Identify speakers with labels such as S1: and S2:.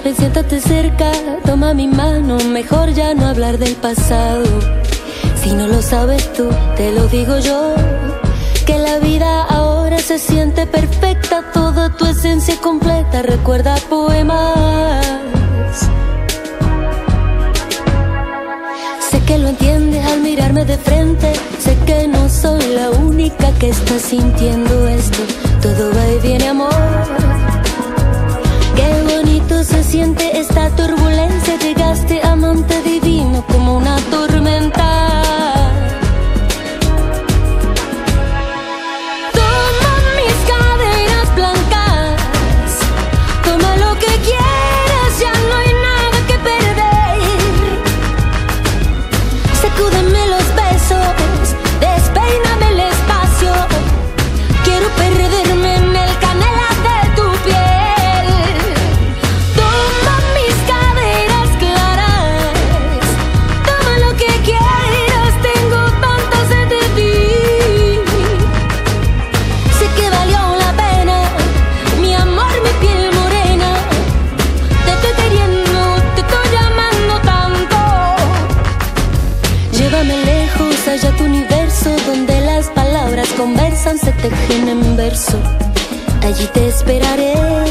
S1: Ven, siéntate cerca, toma mi mano, mejor ya no hablar del pasado. Si no lo sabes tú, te lo digo yo, que la vida ahora se siente perfecta, toda tu esencia completa, recuerda poemas. Sé que lo entiendes al mirarme de frente, sé que no soy la única que está sintiendo esto, todo va y viene, amor. Qué bonito se siente esta turbulencia, llegaste amante divino como una tormenta. Toma mis caderas blancas, toma lo que quieras, ya no hay nada que perder. Sacúdeme los besos, despeíname el espacio, quiero perderme en el canela de tu piel. Toma mis caderas claras, toma lo que quieras, tengo tanta sed de ti. Sé que valió la pena, mi amor, mi piel morena. Te estoy queriendo, te estoy llamando tanto. Llévame lejos, allá tu universo, donde las palabras conversan, se tejen en verso. Allí te esperaré.